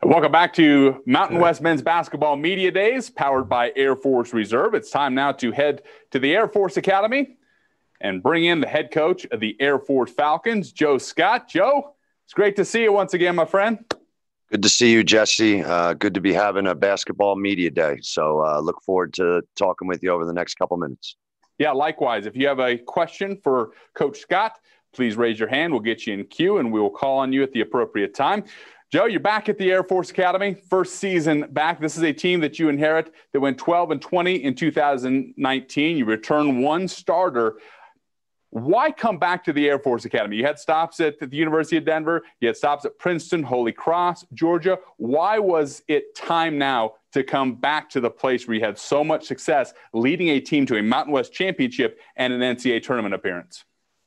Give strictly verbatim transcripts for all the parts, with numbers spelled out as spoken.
Welcome back to Mountain West Men's Basketball Media Days, powered by Air Force Reserve. It's time now to head to the Air Force Academy and bring in the head coach of the Air Force Falcons, Joe Scott. Joe, it's great to see you once again, my friend. Good to see you, Jesse. Uh, good to be having a basketball media day. So uh, look forward to talking with you over the next couple minutes. Yeah, likewise. If you have a question for Coach Scott, please raise your hand. We'll get you in queue, and we will call on you at the appropriate time. Joe, you're back at the Air Force Academy, first season back. This is a team that you inherit that went twelve and twenty in two thousand nineteen. You return one starter. Why come back to the Air Force Academy? You had stops at the University of Denver. You had stops at Princeton, Holy Cross, Georgia. Why was it time now to come back to the place where you had so much success leading a team to a Mountain West championship and an N C double A tournament appearance?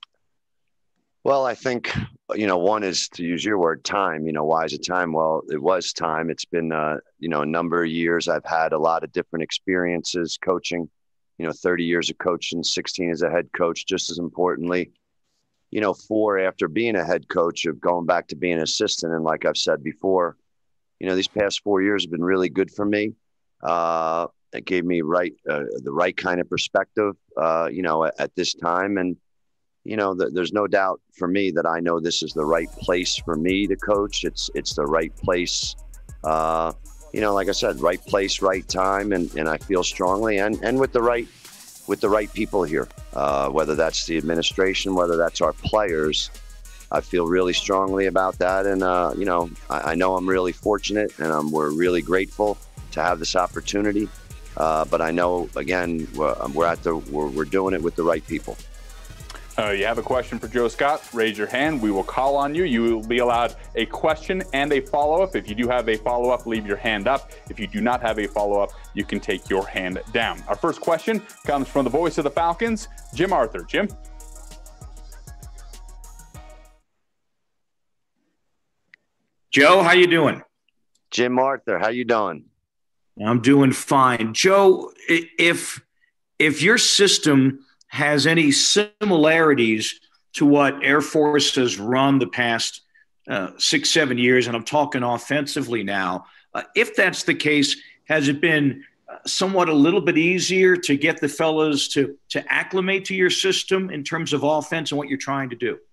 Well, I think, you know, one is, to use your word, time. You know, why is it time? Well, it was time. It's been, uh, you know, a number of years. I've had a lot of different experiences coaching, you know, thirty years of coaching, sixteen as a head coach, just as importantly, you know, four after being a head coach of going back to being an assistant. And like I've said before, you know, these past four years have been really good for me. Uh, it gave me right, uh, the right kind of perspective, uh, you know, at, at this time. And, you know, th- there's no doubt for me that I know this is the right place for me to coach. It's it's the right place, uh, you know, like I said, right place, right time, and, and I feel strongly, and, and with the right with the right people here, uh, whether that's the administration, whether that's our players. I feel really strongly about that, and uh, you know, I, I know I'm really fortunate, and um, we're really grateful to have this opportunity. Uh, but I know, again, we're, we're at the we're, we're doing it with the right people. Uh, you have a question for Joe Scott, raise your hand. We will call on you. You will be allowed a question and a follow-up. If you do have a follow-up, leave your hand up. If you do not have a follow-up, you can take your hand down. Our first question comes from the voice of the Falcons, Jim Arthur. Jim? Joe, how you doing? Jim Arthur, how you doing? I'm doing fine. Joe, if if your system has any similarities to what Air Force has run the past uh, six, seven years, and I'm talking offensively now, uh, if that's the case, has it been uh, somewhat a little bit easier to get the fellas to, to acclimate to your system in terms of offense and what you're trying to do?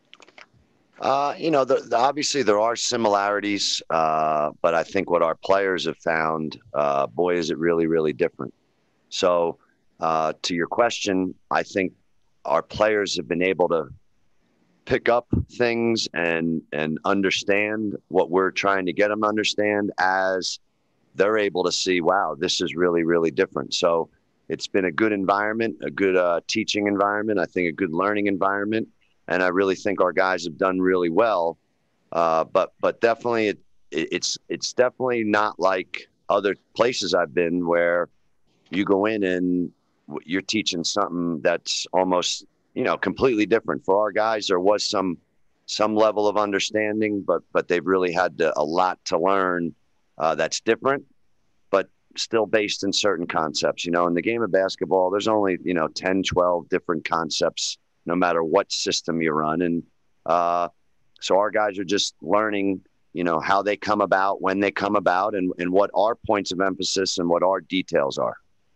Uh, you know, the, the, obviously there are similarities, uh, but I think what our players have found, uh, boy, is it really, really different. So, Uh, to your question, I think our players have been able to pick up things and and understand what we're trying to get them to understand as they're able to see, wow, this is really, really different. So it's been a good environment, a good uh, teaching environment, I think a good learning environment. And I really think our guys have done really well. Uh, but but definitely it, it, it's it's definitely not like other places I've been where you go in and you're teaching something that's almost, you know, completely different. For our guys, there was some some level of understanding, but but they've really had to, a lot to learn uh, that's different, but still based in certain concepts. You know, in the game of basketball, there's only, you know, ten, twelve different concepts, no matter what system you run. And uh, so our guys are just learning, you know, how they come about, when they come about, and, and what our points of emphasis and what our details are.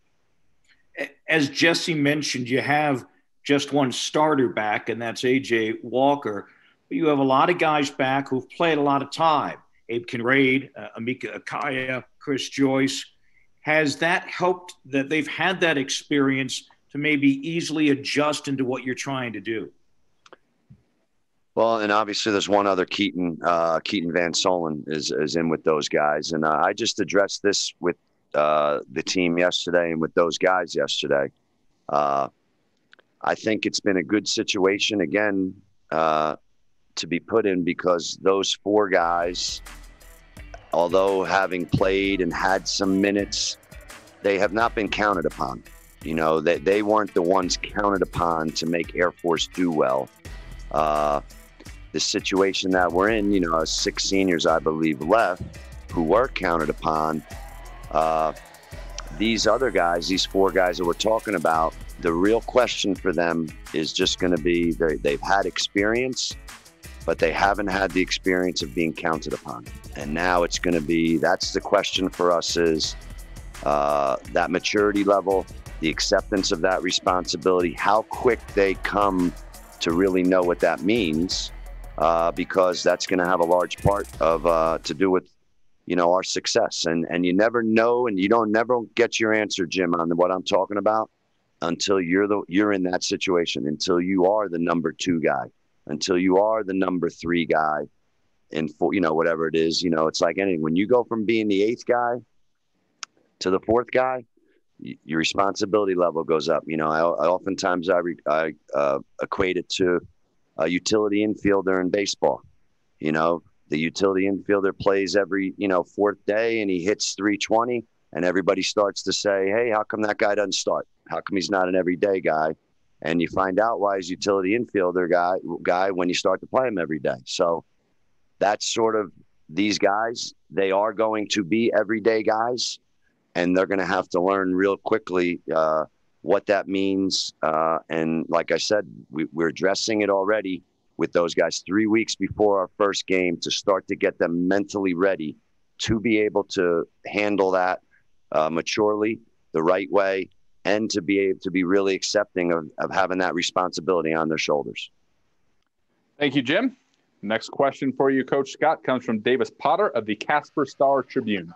As Jesse mentioned, you have just one starter back, and that's A J Walker. But you have a lot of guys back who've played a lot of time. Abe Kinraid, uh, Emeka Akaya, Chris Joyce. Has that helped that they've had that experience to maybe easily adjust into what you're trying to do? Well, and obviously there's one other, Keaton, uh, Keaton Van Solen is, is in with those guys. And uh, I just addressed this with uh, the team yesterday and with those guys yesterday. Uh, I think it's been a good situation, again, uh, to be put in, because those four guys, although having played and had some minutes, they have not been counted upon. You know, they, they weren't the ones counted upon to make Air Force do well. Uh, the situation that we're in, you know, six seniors, I believe, left who were counted upon. Uh, these other guys, these four guys that we're talking about, the real question for them is just going to be, they've had experience. but they haven't had the experience of being counted upon. And now it's going to be, that's the question for us is uh, that maturity level, the acceptance of that responsibility, how quick they come to really know what that means, uh, because that's going to have a large part of uh, to do with, you know, our success. And and you never know, and you don't never get your answer, Jim, on what I'm talking about until you're the you're in that situation, until you are the number two guy, until you are the number three guy, and for you know whatever it is, you know, it's like anything. When you go from being the eighth guy to the fourth guy, your responsibility level goes up. You know, I, I oftentimes I, I uh, equate it to a utility infielder in baseball. You know, the utility infielder plays every, you know, fourth day and he hits three twenty and everybody starts to say, hey, how come that guy doesn't start? How come he's not an everyday guy? And you find out why he's utility infielder guy, guy when you start to play him every day. So that's sort of these guys. They are going to be everyday guys. And they're going to have to learn real quickly uh, what that means. Uh, and like I said, we, we're addressing it already with those guys three weeks before our first game to start to get them mentally ready to be able to handle that uh, maturely, the right way, and to be able to be really accepting of, of having that responsibility on their shoulders. Thank you, Jim. Next question for you, Coach Scott, comes from Davis Potter of the Casper Star Tribune.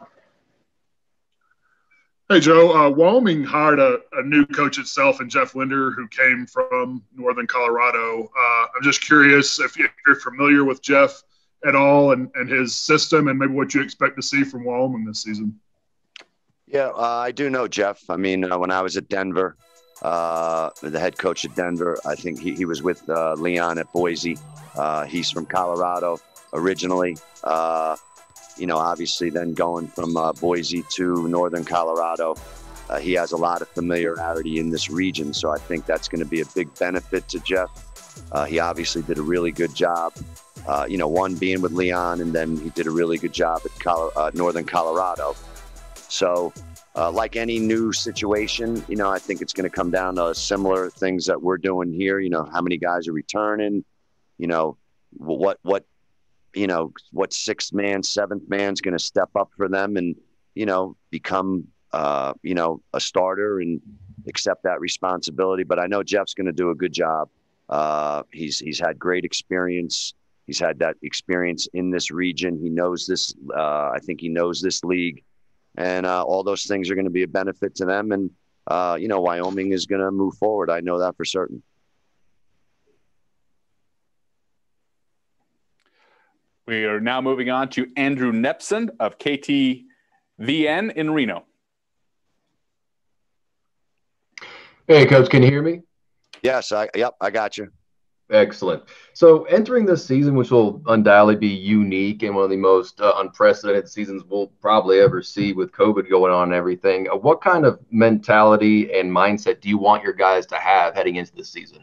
Hey, Joe. Uh, Wyoming hired a, a new coach itself in Jeff Linder, who came from Northern Colorado. Uh, I'm just curious if you're familiar with Jeff at all and, and his system and maybe what you expect to see from Wyoming this season. Yeah, uh, I do know Jeff. I mean, uh, when I was at Denver, uh, the head coach at Denver, I think he, he was with uh, Leon at Boise. Uh, he's from Colorado originally. Uh, You know, obviously then going from uh, Boise to Northern Colorado, uh, he has a lot of familiarity in this region. So I think that's going to be a big benefit to Jeff. Uh, he obviously did a really good job, uh, you know, one being with Leon, and then he did a really good job at Colo- uh, Northern Colorado. So uh, like any new situation, you know, I think it's going to come down to similar things that we're doing here. You know, how many guys are returning, you know, what, what, you know, what sixth man, seventh man's going to step up for them and, you know, become, uh, you know, a starter and accept that responsibility. But I know Jeff's going to do a good job. Uh, he's, he's had great experience. He's had that experience in this region. He knows this. Uh, I think he knows this league, and uh, all those things are going to be a benefit to them. And, uh, you know, Wyoming is going to move forward. I know that for certain. We are now moving on to Andrew Nepson of K T V N in Reno. Hey, Coach, can you hear me? Yes, I, yep, I got you. Excellent. So entering this season, which will undoubtedly be unique and one of the most uh, unprecedented seasons we'll probably ever see with COVID going on and everything, uh, what kind of mentality and mindset do you want your guys to have heading into this season?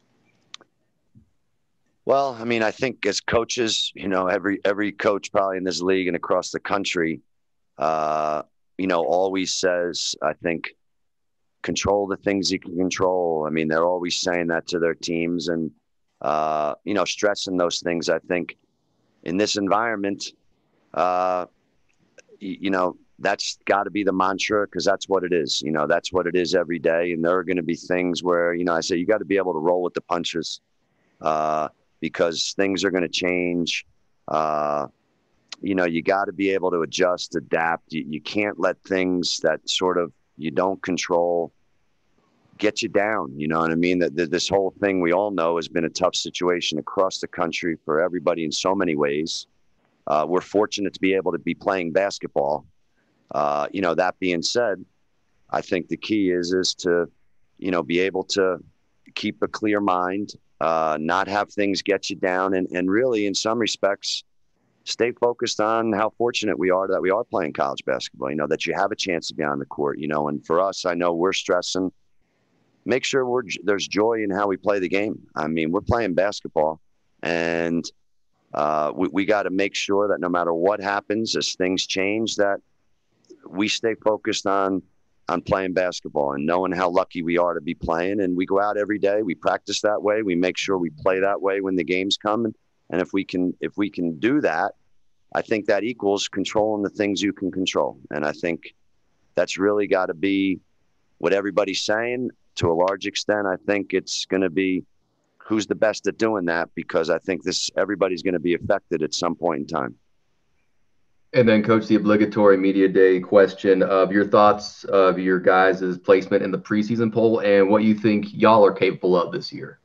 Well, I mean, I think as coaches, you know, every every coach probably in this league and across the country, uh, you know, always says, I think, control the things you can control. I mean, they're always saying that to their teams and, uh, you know, stressing those things. I think in this environment, uh, you, you know, that's got to be the mantra because that's what it is. You know, that's what it is every day. And there are going to be things where, you know, I say you got to be able to roll with the punches. Uh, because things are going to change. Uh, you know, you got to be able to adjust, adapt. You, you can't let things that sort of you don't control get you down. You know what I mean? That, that this whole thing we all know has been a tough situation across the country for everybody in so many ways. Uh, we're fortunate to be able to be playing basketball. Uh, you know, that being said, I think the key is, is to, you know, be able to keep a clear mind, Uh, not have things get you down, and, and really, in some respects, stay focused on how fortunate we are that we are playing college basketball, you know, that you have a chance to be on the court, you know, and for us, I know we're stressing, make sure we're, there's joy in how we play the game. I mean, we're playing basketball, and uh, we, we got to make sure that no matter what happens, as things change, that we stay focused on on playing basketball and knowing how lucky we are to be playing. And we go out every day. We practice that way. We make sure we play that way when the games come. And, And if we can, if we can do that, I think that equals controlling the things you can control. And I think that's really got to be what everybody's saying to a large extent. I think it's going to be who's the best at doing that, because I think this, everybody's going to be affected at some point in time. And then, Coach, the obligatory media day question of your thoughts of your guys' placement in the preseason poll and what you think y'all are capable of this year.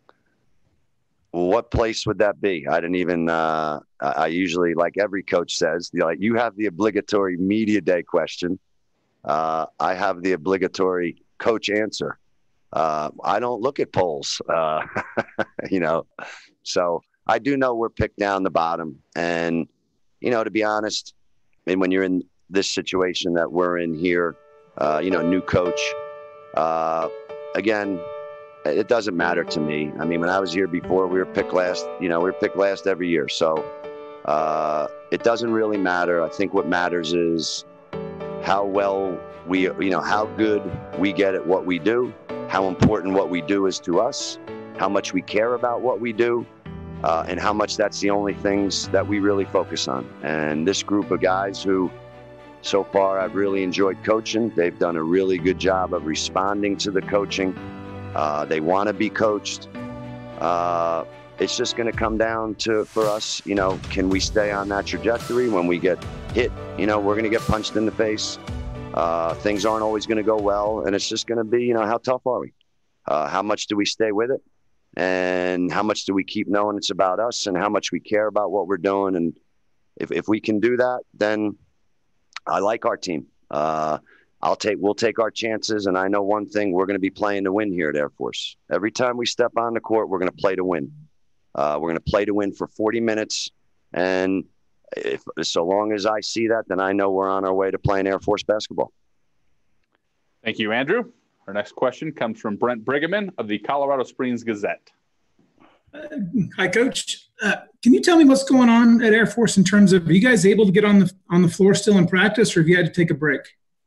Well, what place would that be? I didn't even, uh, I usually, like every coach says, you know, like you have the obligatory media day question. Uh, I have the obligatory coach answer. Uh, I don't look at polls, uh, you know, so I do know we're picked down the bottom. And, you know, to be honest, I mean, when you're in this situation that we're in here, uh, you know, new coach, uh, again, it doesn't matter to me. I mean, when I was here before, we were picked last, you know, we were picked last every year. So uh, it doesn't really matter. I think what matters is how well we, you know, how good we get at what we do, how important what we do is to us, how much we care about what we do, uh, and how much that's the only things that we really focus on. And this group of guys who, so far, I've really enjoyed coaching. They've done a really good job of responding to the coaching. Uh, they want to be coached. Uh, it's just going to come down to, for us, you know, can we stay on that trajectory? When we get hit, you know, we're going to get punched in the face. Uh, things aren't always going to go well. And it's just going to be, you know, how tough are we? Uh, how much do we stay with it? And how much do we keep knowing it's about us and how much we care about what we're doing? And if, if we can do that, then I like our team. Uh, I'll take, we'll take our chances. And I know one thing, we're going to be playing to win here at Air Force. Every time we step on the court, we're going to play to win. Uh, we're going to play to win for forty minutes. And if, so long as I see that, then I know we're on our way to playing Air Force basketball. Thank you, Andrew. Our next question comes from Brent Brigham of the Colorado Springs Gazette. Uh, hi, Coach. Uh, can you tell me what's going on at Air Force in terms of, are you guys able to get on the on the floor still in practice, or have you had to take a break?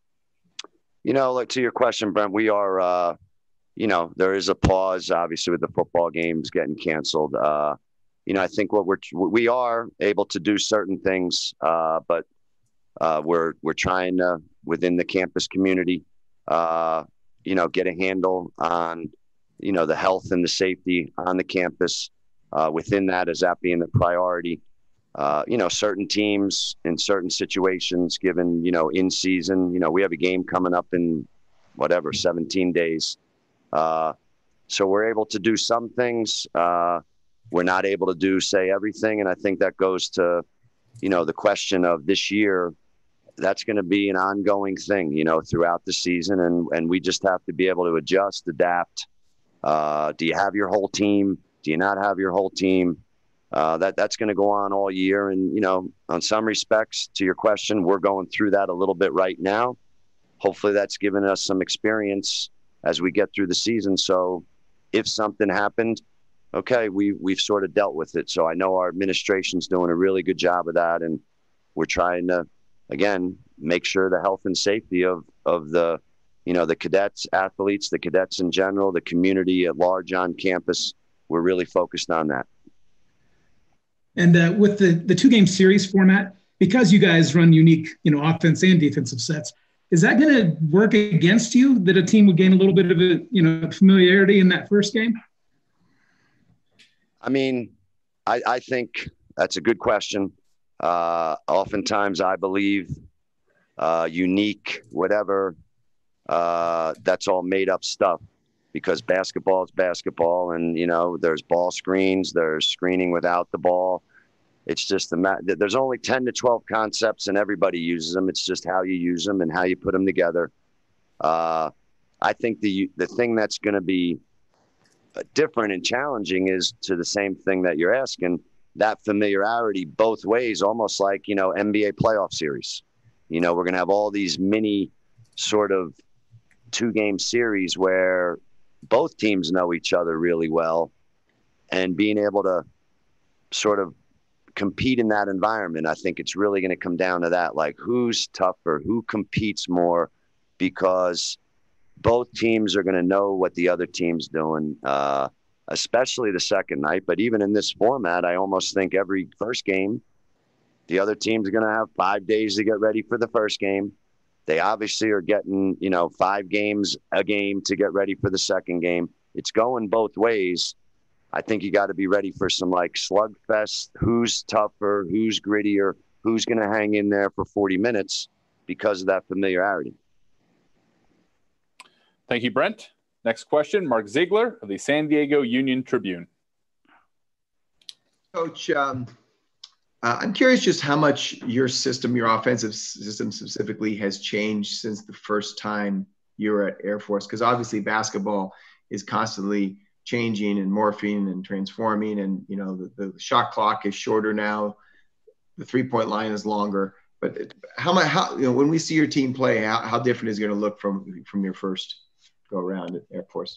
You know, like to your question, Brent, we are, uh, you know, there is a pause, obviously, with the football games getting canceled. Uh, you know, I think what we're, we are able to do certain things, uh, but uh, we're, we're trying to, within the campus community, uh, you know, get a handle on, you know, the health and the safety on the campus. Uh, within that, is that being the priority? Uh, you know, certain teams in certain situations, given, you know, in season, you know, we have a game coming up in whatever, seventeen days. Uh, so we're able to do some things. Uh, we're not able to do, say, everything. And I think that goes to, you know, the question of this year. That's going to be an ongoing thing, you know, throughout the season. And, and we just have to be able to adjust, adapt. Uh, do you have your whole team? Do you not have your whole team? Uh, that that's going to go on all year. And, you know, on some respects, to your question, we're going through that a little bit right now. Hopefully that's given us some experience as we get through the season. So if something happened, okay, we, we've sort of dealt with it. So I know our administration's doing a really good job of that. And we're trying to, again, make sure the health and safety of, of the, you know, the cadets, athletes, the cadets in general, the community at large on campus, we're really focused on that. And uh, with the, the two-game series format, because you guys run unique, you know, offense and defensive sets, is that going to work against you, that a team would gain a little bit of a, you know, familiarity in that first game? I mean, I, I think that's a good question. Uh, oftentimes I believe uh, unique, whatever, uh, that's all made up stuff, because basketball is basketball, and, you know, there's ball screens, there's screening without the ball. It's just the ma- there's only ten to twelve concepts and everybody uses them. It's just how you use them and how you put them together. Uh, I think the, the thing that's going to be different and challenging is to the same thing that you're asking, that familiarity both ways, almost like, you know, N B A playoff series. You know, we're going to have all these mini sort of two game series where both teams know each other really well, and being able to sort of compete in that environment. I think it's really going to come down to that, like who's tougher, who competes more, because both teams are going to know what the other team's doing. Uh, especially the second night. But even in this format, I almost think every first game, the other team's going to have five days to get ready for the first game. They obviously are getting, you know, five games a game to get ready for the second game. It's going both ways. I think you got to be ready for some like slugfest. Who's tougher? Who's grittier? Who's going to hang in there for forty minutes because of that familiarity? Thank you, Brent. Next question, Mark Ziegler of the San Diego Union Tribune. Coach, um, uh, I'm curious just how much your system, your offensive system specifically, has changed since the first time you were at Air Force, because obviously basketball is constantly changing and morphing and transforming, and you know the, the shot clock is shorter now, the three-point line is longer. But how much, how you know, when we see your team play, how, how different is it going to look from from your first go around at Air Force?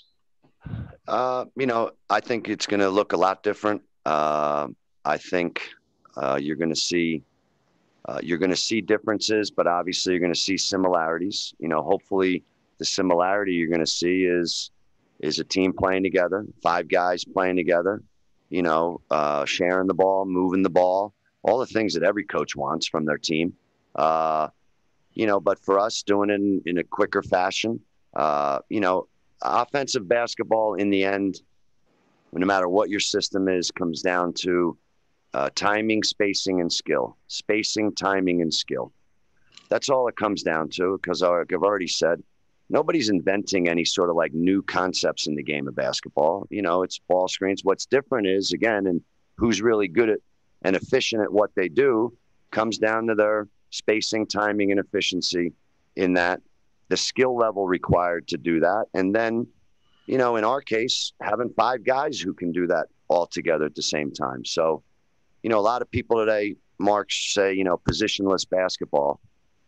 Uh, you know, I think it's going to look a lot different. Uh, I think uh, you're going to see uh, you're going to see differences, but obviously you're going to see similarities. You know, hopefully the similarity you're going to see is is a team playing together, five guys playing together, you know, uh, sharing the ball, moving the ball, all the things that every coach wants from their team. Uh, you know, but for us, doing it in, in a quicker fashion, uh, you know, offensive basketball in the end, no matter what your system is, comes down to uh, timing, spacing, and skill. Spacing, timing, and skill. That's all it comes down to, because like I've already said, nobody's inventing any sort of like new concepts in the game of basketball. You know, it's ball screens. What's different is, again, and who's really good at and efficient at what they do comes down to their spacing, timing, and efficiency in that, the skill level required to do that. And then, you know, in our case, having five guys who can do that all together at the same time. So, you know, a lot of people today, Mark, say, you know, positionless basketball.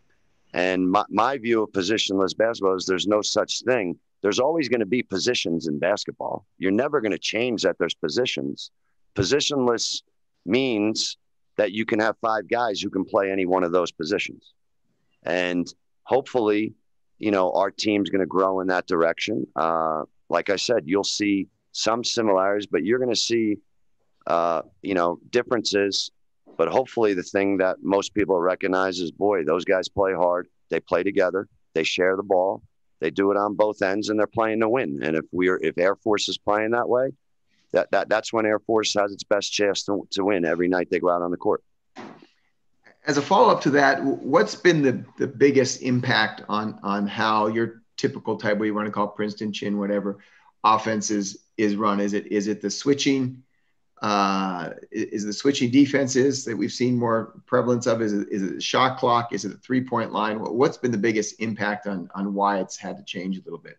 And my, my view of positionless basketball is there's no such thing. There's always going to be positions in basketball. You're never going to change that there's positions. Positionless means that you can have five guys who can play any one of those positions. And hopefully, you know, our team's going to grow in that direction. Uh, like I said, you'll see some similarities, but you're going to see, uh, you know, differences. But hopefully the thing that most people recognize is, boy, those guys play hard. They play together. They share the ball. They do it on both ends, and they're playing to win. And if we're if Air Force is playing that way, that, that that's when Air Force has its best chance to, to win every night they go out on the court. As a follow-up to that, what's been the, the biggest impact on on how your typical type, what you want to call Princeton, Chin, whatever, offense is, is run? Is it is it the switching? Uh, is the switching defenses that we've seen more prevalence of? Is it, is it the shot clock? Is it the three-point line? What's been the biggest impact on on why it's had to change a little bit?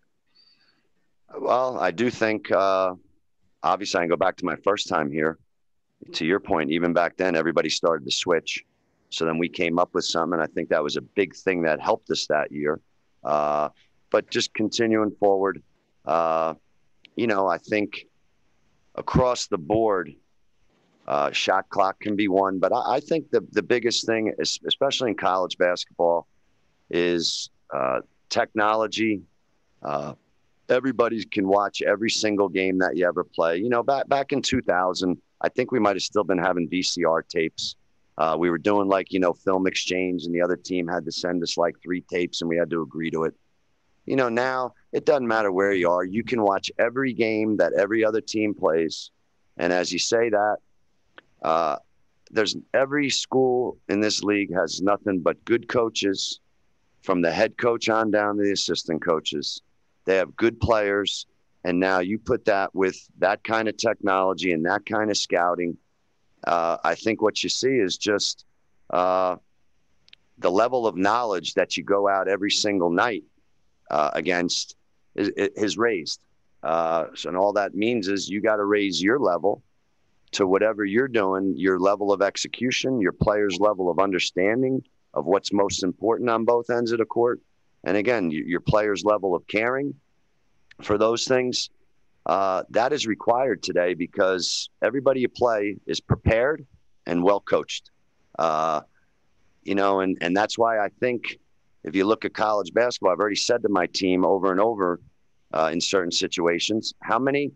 Well, I do think, uh, obviously I can go back to my first time here. To your point, even back then, everybody started to switch. So then we came up with some, and I think that was a big thing that helped us that year. Uh, but just continuing forward, uh, you know, I think across the board, uh, shot clock can be one. But I, I think the, the biggest thing, is, especially in college basketball, is uh, technology. Uh, everybody can watch every single game that you ever play. You know, back back in two thousand, I think we might have still been having V C R tapes. Uh, we were doing like, you know, film exchange, and the other team had to send us like three tapes and we had to agree to it. You know, now it doesn't matter where you are. You can watch every game that every other team plays. And as you say that, uh, there's every school in this league has nothing but good coaches, from the head coach on down to the assistant coaches. They have good players. And now you put that with that kind of technology and that kind of scouting. Uh, I think what you see is just uh, the level of knowledge that you go out every single night uh, against is, is raised. Uh, so, and all that means is you got to raise your level to whatever you're doing, your level of execution, your players' level of understanding of what's most important on both ends of the court. And again, your players' level of caring for those things. Uh, that is required today because everybody you play is prepared and well coached. Uh, you know, and, and that's why I think if you look at college basketball, I've already said to my team over and over uh, in certain situations, how many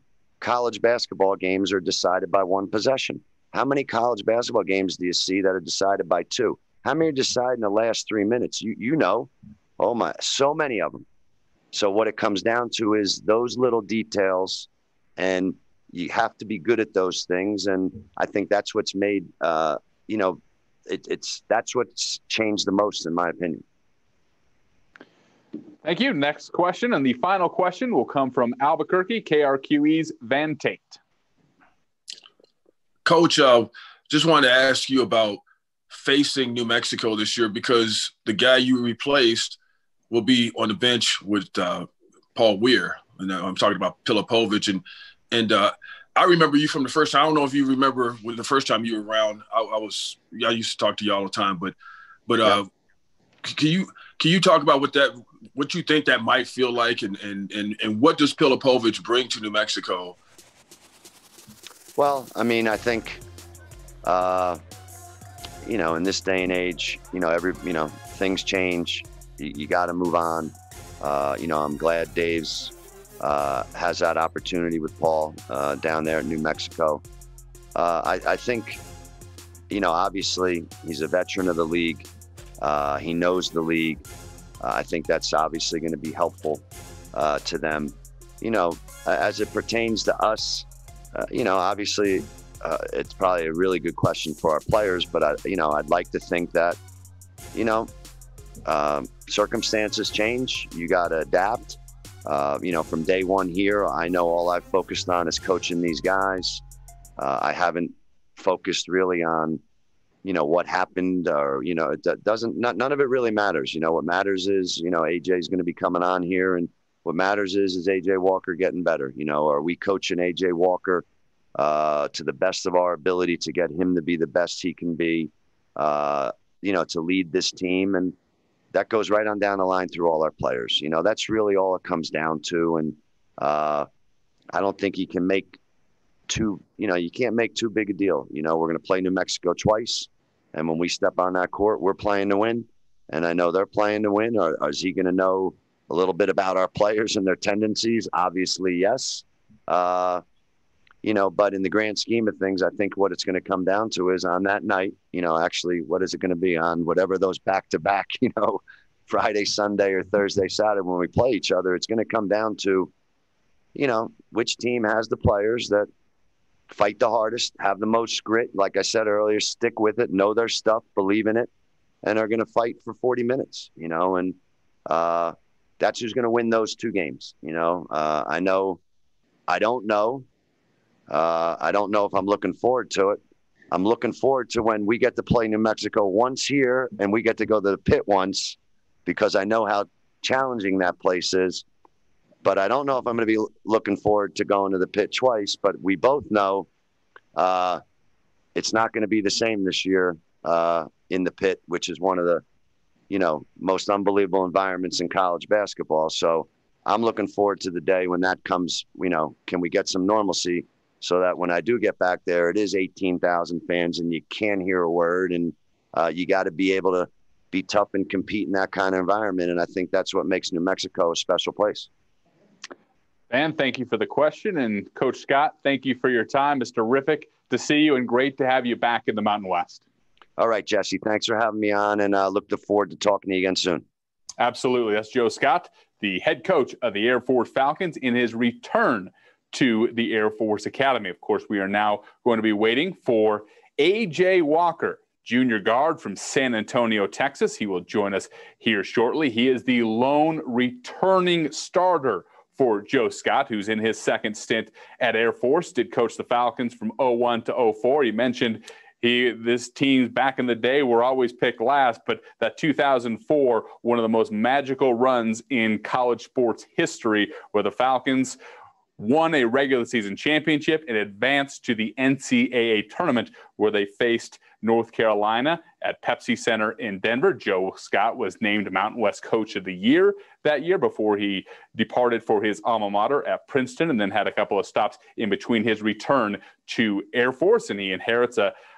college basketball games are decided by one possession? How many college basketball games do you see that are decided by two? How many are decided in the last three minutes? You you know, oh my, so many of them. So what it comes down to is those little details, and you have to be good at those things. And I think that's what's made, uh, you know, it, it's that's what's changed the most, in my opinion. Thank you. Next question, and the final question will come from Albuquerque, K R Q E's Van Tate. Coach, uh, just wanted to ask you about facing New Mexico this year, because the guy you replaced will be on the bench with uh, Paul Weir. And I'm talking about Pilipovich. And and uh, I remember you from the first time. I don't know if you remember when the first time you were around. I, I was I used to talk to you all the time. But but uh, yeah. can you can you talk about what that what you think that might feel like, and and and, and what does Pilipovich bring to New Mexico? Well, I mean, I think, uh, you know, in this day and age, you know, every, you know, things change. You, you got to move on. Uh, you know, I'm glad Dave's uh, has that opportunity with Paul uh, down there in New Mexico. Uh, I, I think, you know, obviously he's a veteran of the league. Uh, he knows the league. Uh, I think that's obviously going to be helpful uh, to them. You know, as it pertains to us, Uh, you know, obviously, uh, it's probably a really good question for our players, but I, you know, I'd like to think that, you know, um, circumstances change. You got to adapt. Uh, you know, from day one here, I know all I've focused on is coaching these guys. Uh, I haven't focused really on, you know, what happened, or, you know, it doesn't, not, none of it really matters. You know, what matters is, you know, A J is going to be coming on here, and what matters is, is A J Walker getting better? You know, are we coaching A J Walker uh, to the best of our ability to get him to be the best he can be, uh, you know, to lead this team? And that goes right on down the line through all our players. You know, that's really all it comes down to. And uh, I don't think you can make too, you know, you can't make too big a deal. You know, we're going to play New Mexico twice. And when we step on that court, we're playing to win. And I know they're playing to win. Or, or is he going to know a little bit about our players and their tendencies? Obviously, yes. Uh, you know, but in the grand scheme of things, I think what it's going to come down to is on that night, you know, actually, what is it going to be on whatever those back-to-back, you know, Friday, Sunday, or Thursday, Saturday, when we play each other, it's going to come down to, you know, which team has the players that fight the hardest, have the most grit, like I said earlier, stick with it, know their stuff, believe in it, and are going to fight for forty minutes, you know, and, uh, that's who's going to win those two games. You know, uh, I know, I don't know. Uh, I don't know if I'm looking forward to it. I'm looking forward to when we get to play New Mexico once here, and we get to go to the pit once, because I know how challenging that place is. But I don't know if I'm going to be looking forward to going to the pit twice. But we both know uh, it's not going to be the same this year uh, in the pit, which is one of the, you know, most unbelievable environments in college basketball. So I'm looking forward to the day when that comes. You know, can we get some normalcy so that when I do get back there, it is eighteen thousand fans and you can't hear a word, and uh, you got to be able to be tough and compete in that kind of environment. And I think that's what makes New Mexico a special place. Van, thank you for the question. And Coach Scott, thank you for your time. It's terrific to see you and great to have you back in the Mountain West. All right, Jesse, thanks for having me on, and uh, look forward to talking to you again soon. Absolutely. That's Joe Scott, the head coach of the Air Force Falcons, in his return to the Air Force Academy. Of course, we are now going to be waiting for A J Walker, junior guard from San Antonio, Texas. He will join us here shortly. He is the lone returning starter for Joe Scott, who's in his second stint at Air Force, did coach the Falcons from oh one to oh four. He mentioned He, this team back in the day were always picked last, but that two thousand four, one of the most magical runs in college sports history, where the Falcons won a regular season championship and advanced to the N C double A tournament, where they faced North Carolina at Pepsi Center in Denver. Joe Scott was named Mountain West Coach of the Year that year before he departed for his alma mater at Princeton, and then had a couple of stops in between his return to Air Force. And he inherits a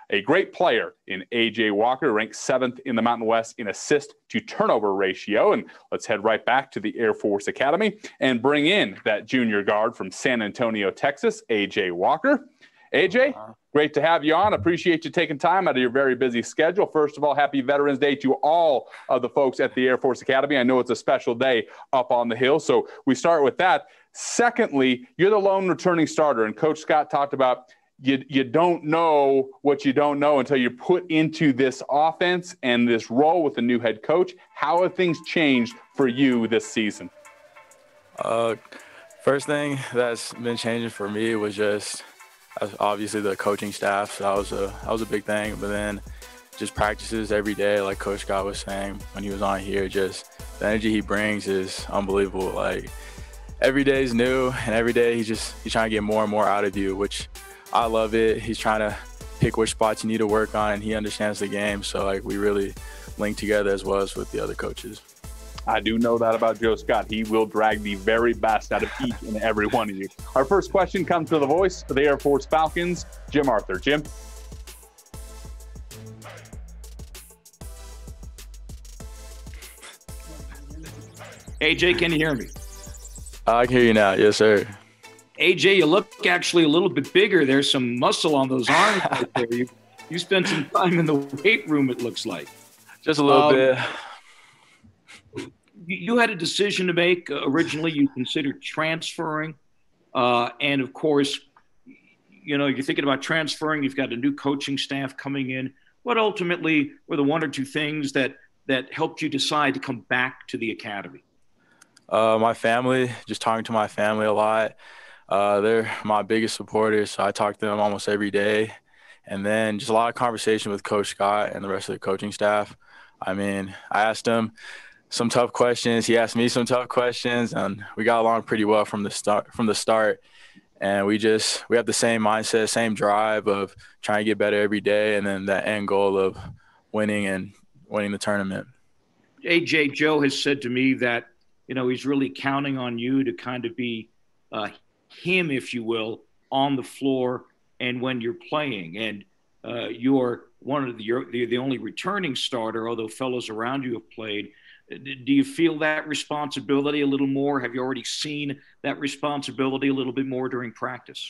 a great player in A J Walker, ranked seventh in the Mountain West in assist to turnover ratio. And let's head right back to the Air Force Academy and bring in that junior guard from San Antonio, Texas, A J Walker. A J, great to have you on. Appreciate you taking time out of your very busy schedule. First of all, happy Veterans Day to all of the folks at the Air Force Academy. I know it's a special day up on the hill, so we start with that. Secondly, you're the lone returning starter, and Coach Scott talked about you, you don't know what you don't know until you're put into this offense and this role with the new head coach. How have things changed for you this season? Uh, first thing that's been changing for me was just – obviously the coaching staff, so that was a that was a big thing. But then just practices every day, like Coach Scott was saying when he was on here, just the energy he brings is unbelievable. Like every day is new, and every day he's just he's trying to get more and more out of you, which I love it. He's trying to pick which spots you need to work on, and he understands the game. So like we really link together as well as with the other coaches. I do know that about Joe Scott. He will drag the very best out of each and every one of you. Our first question comes to the voice of the Air Force Falcons, Jim Arthur. Jim? A J, can you hear me? I can hear you now. Yes, sir. A J, you look actually a little bit bigger. There's some muscle on those arms right there. You, you spent some time in the weight room, it looks like. Just a little um, bit. You had a decision to make. Uh, originally, you considered transferring. Uh, and, of course, you know, you're thinking about transferring. You've got a new coaching staff coming in. What ultimately were the one or two things that, that helped you decide to come back to the academy? Uh, my family, just talking to my family a lot. Uh, they're my biggest supporters, so I talk to them almost every day. And then just a lot of conversation with Coach Scott and the rest of the coaching staff. I mean, I asked him some tough questions. He asked me some tough questions, and we got along pretty well from the start. From the start, and we just we have the same mindset, same drive of trying to get better every day, and then that end goal of winning and winning the tournament. A J, Joe has said to me that you know he's really counting on you to kind of be uh, him, if you will, on the floor and when you're playing, and uh, you're one of the you're the, the only returning starter, although fellows around you have played. Do you feel that responsibility a little more? Have you already seen that responsibility a little bit more during practice?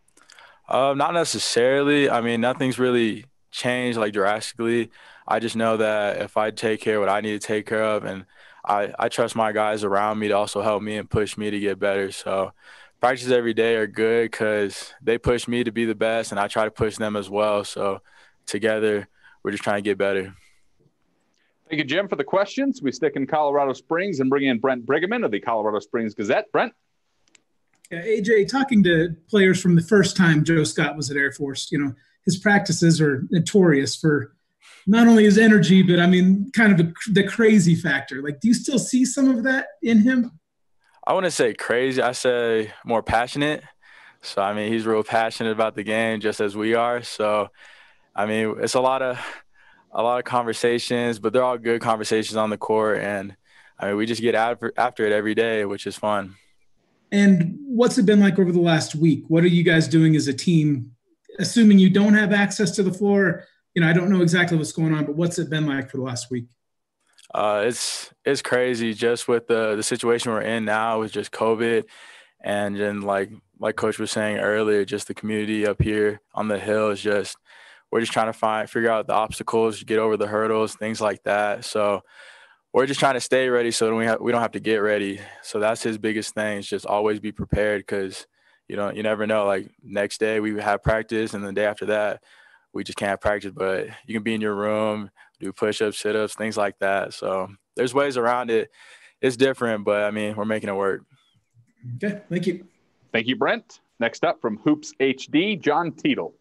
Uh, not necessarily. I mean, nothing's really changed like drastically. I just know that if I take care of what I need to take care of, and I, I trust my guys around me to also help me and push me to get better. So practices every day are good because they push me to be the best, and I try to push them as well. So together, we're just trying to get better. Thank you, Jim, for the questions. We stick in Colorado Springs and bring in Brent Brigham of the Colorado Springs Gazette. Brent? Yeah, A J, talking to players from the first time Joe Scott was at Air Force, you know, his practices are notorious for not only his energy, but, I mean, kind of a, the crazy factor. Like, do you still see some of that in him? I wouldn't say crazy. I say more passionate. So, I mean, he's real passionate about the game just as we are. So, I mean, it's a lot of – a lot of conversations, but they're all good conversations on the court. And I mean, we just get after, after it every day, which is fun. And what's it been like over the last week? What are you guys doing as a team? Assuming you don't have access to the floor, you know, I don't know exactly what's going on, but what's it been like for the last week? Uh, it's, it's crazy just with the, the situation we're in now with just COVID. And then like, like Coach was saying earlier, just the community up here on the hill is just, we're just trying to find, figure out the obstacles, get over the hurdles, things like that. So we're just trying to stay ready so that we have, we don't have to get ready. So that's his biggest thing is just always be prepared because, you know, you never know. Like next day we have practice and the day after that we just can't have practice, but you can be in your room, do push-ups, sit-ups, things like that. So there's ways around it. It's different, but, I mean, we're making it work. Okay, thank you. Thank you, Brent. Next up from Hoops H D, John Teetle.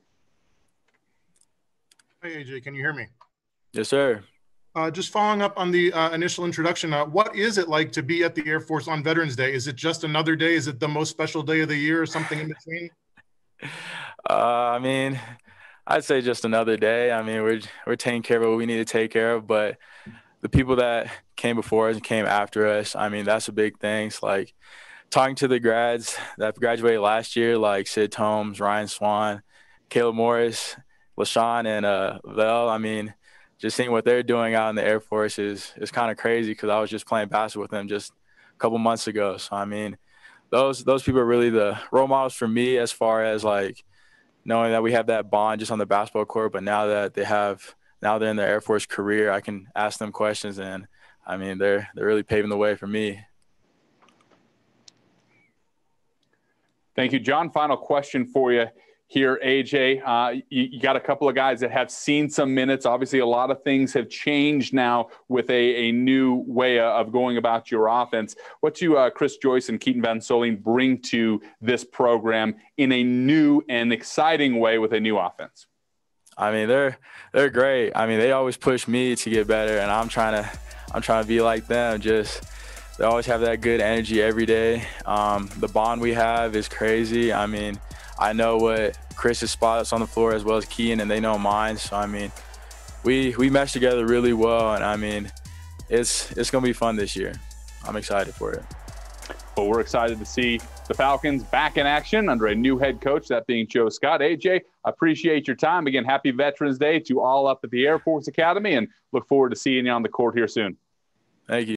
Hey, A J, can you hear me? Yes, sir. Uh, just following up on the uh, initial introduction, uh, what is it like to be at the Air Force on Veterans Day? Is it just another day? Is it the most special day of the year or something in between? Uh, I mean, I'd say just another day. I mean, we're we're taking care of what we need to take care of, but the people that came before us and came after us, I mean, that's a big thing. It's like talking to the grads that graduated last year, like Sid Tomes, Ryan Swan, Caleb Morris, LaShawn and uh, Vel, I mean, just seeing what they're doing out in the Air Force is is kind of crazy because I was just playing basketball with them just a couple months ago. So, I mean, those those people are really the role models for me as far as, like, knowing that we have that bond just on the basketball court. But now that they have – now they're in their Air Force career, I can ask them questions. And, I mean, they're they're really paving the way for me. Thank you, John. Final question for you here, A J. Uh, you, you got a couple of guys that have seen some minutes. Obviously, a lot of things have changed now with a, a new way of going about your offense. What do uh, Chris Joyce and Keaton Van Soling bring to this program in a new and exciting way with a new offense? I mean, they're they're great. I mean, they always push me to get better, and I'm trying to I'm trying to be like them. Just they always have that good energy every day. Um, the bond we have is crazy. I mean, I know what Chris's spots on the floor as well as Keaton, and they know mine. So, I mean, we we mesh together really well, and, I mean, it's it's going to be fun this year. I'm excited for it. Well, we're excited to see the Falcons back in action under a new head coach, that being Joe Scott. A J, appreciate your time. Again, happy Veterans Day to all up at the Air Force Academy, and look forward to seeing you on the court here soon. Thank you.